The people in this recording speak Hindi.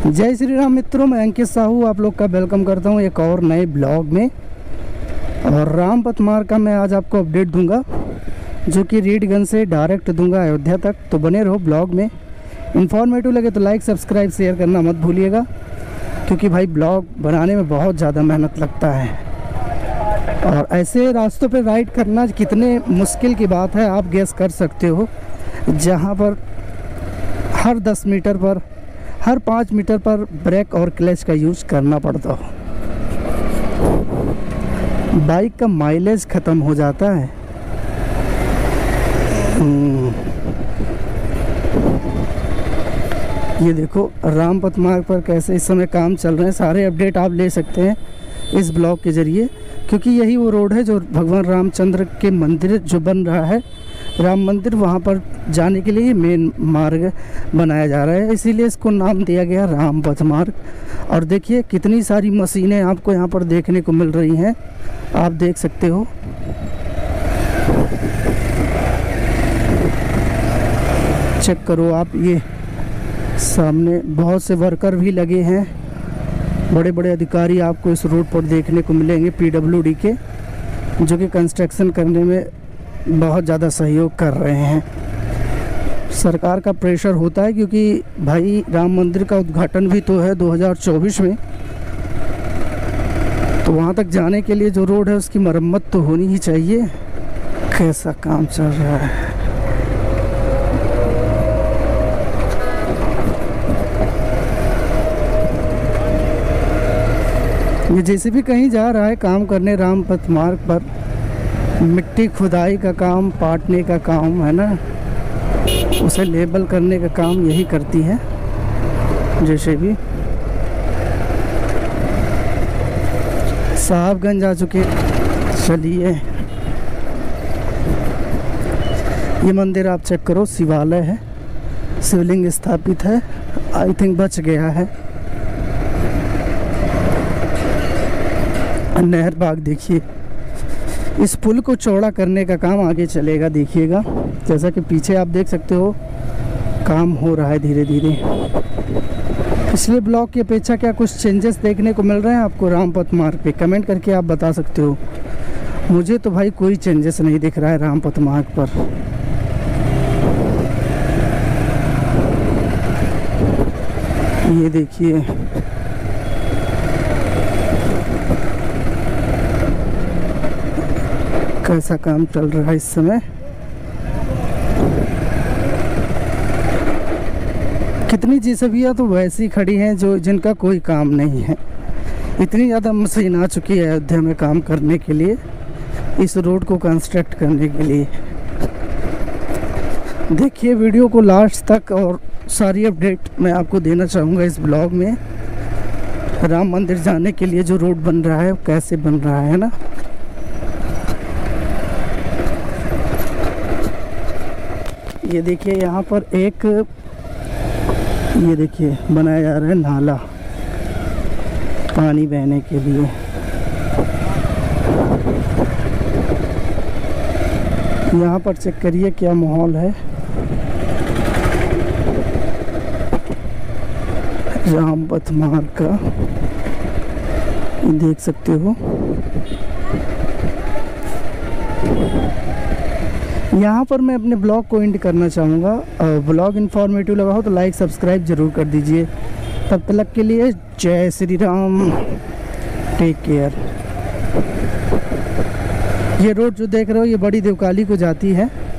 जय श्री राम मित्रों, मैं अंकित साहू आप लोग का वेलकम करता हूं एक और नए ब्लॉग में। और रामपथ मार्ग का मैं आज आपको अपडेट दूंगा, जो कि रीडगंज से डायरेक्ट दूंगा अयोध्या तक। तो बने रहो ब्लॉग में। इन्फॉर्मेटिव लगे तो लाइक सब्सक्राइब शेयर करना मत भूलिएगा, क्योंकि भाई ब्लॉग बनाने में बहुत ज़्यादा मेहनत लगता है। और ऐसे रास्तों पर राइड करना कितने मुश्किल की बात है आप गेस कर सकते हो, जहाँ पर हर 10 मीटर पर, हर 5 मीटर पर ब्रेक और क्लच का यूज़ करना पड़ता हो। बाइक का माइलेज ख़त्म हो जाता है। ये देखो रामपथ मार्ग पर कैसे इस समय काम चल रहे हैं। सारे अपडेट आप ले सकते हैं इस ब्लॉग के ज़रिए, क्योंकि यही वो रोड है जो भगवान रामचंद्र के मंदिर जो बन रहा है, राम मंदिर, वहाँ पर जाने के लिए मेन मार्ग बनाया जा रहा है, इसीलिए इसको नाम दिया गया रामपथ मार्ग। और देखिए कितनी सारी मशीनें आपको यहाँ पर देखने को मिल रही हैं, आप देख सकते हो। चेक करो आप, ये सामने बहुत से वर्कर भी लगे हैं, बड़े बड़े अधिकारी आपको इस रोड पर देखने को मिलेंगे PWD के, जो कि कंस्ट्रक्शन करने में बहुत ज़्यादा सहयोग कर रहे हैं। सरकार का प्रेशर होता है, क्योंकि भाई राम मंदिर का उद्घाटन भी तो है 2024 में, तो वहाँ तक जाने के लिए जो रोड है उसकी मरम्मत तो होनी ही चाहिए। कैसा काम चल रहा है। ये जैसे भी कहीं जा रहा है काम करने रामपथ मार्ग पर, मिट्टी खुदाई का काम, पाटने का काम है ना, उसे लेबल करने का काम यही करती है। जैसे भी साहबगंज आ चुके। चलिए, ये मंदिर आप चेक करो, शिवालय है, शिवलिंग स्थापित है, आई थिंक बच गया है। नहर बाग देखिए, इस पुल को चौड़ा करने का काम आगे चलेगा, देखिएगा। जैसा कि पीछे आप देख सकते हो काम हो रहा है धीरे धीरे। पिछले ब्लॉग की अपेक्षा क्या कुछ चेंजेस देखने को मिल रहे हैं आपको रामपथ मार्ग पे? कमेंट करके आप बता सकते हो। मुझे तो भाई कोई चेंजेस नहीं दिख रहा है रामपथ मार्ग पर। ये देखिए, कैसा काम चल रहा है इस समय। कितनी जेसीबियाँ तो वैसी खड़ी हैं जो जिनका कोई काम नहीं है। इतनी ज़्यादा मशीन आ चुकी है अयोध्या में काम करने के लिए, इस रोड को कंस्ट्रक्ट करने के लिए। देखिए वीडियो को लास्ट तक, और सारी अपडेट मैं आपको देना चाहूँगा इस ब्लॉग में। राम मंदिर जाने के लिए जो रोड बन रहा है कैसे बन रहा है ना। ये देखिए यहाँ पर एक, ये देखिए बनाया जा रहा है नाला पानी बहने के लिए। यहाँ पर चेक करिए क्या माहौल है रामपथ मार्ग का, देख सकते हो। यहाँ पर मैं अपने ब्लॉग को एंड करना चाहूँगा। ब्लॉग इन्फॉर्मेटिव लगा हो तो लाइक सब्सक्राइब ज़रूर कर दीजिए। तब तक के लिए जय श्री राम, टेक केयर। ये रोड जो देख रहे हो ये बड़ी देवकाली को जाती है।